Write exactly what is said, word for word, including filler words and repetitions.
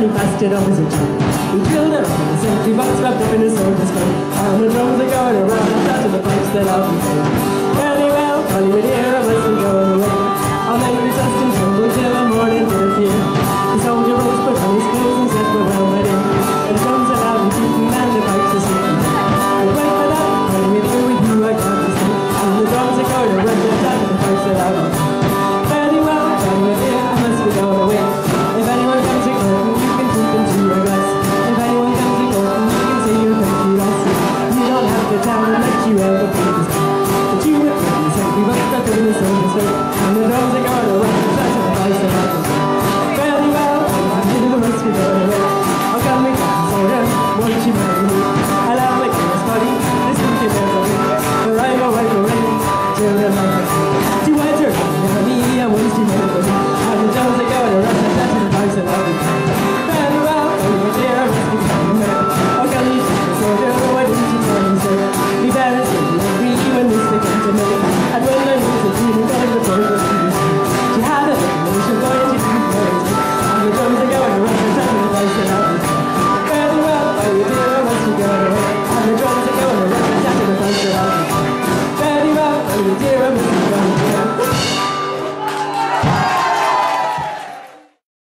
he passed it up as a joke. He drilled it up in a safety box wrapped up in a soldier's coat. And the drums are going around and down to the pipes that I'll be playing. Very well, Connie, my dear, I must be going away. I'll make me dust and tumble till the morning will appear. The soldier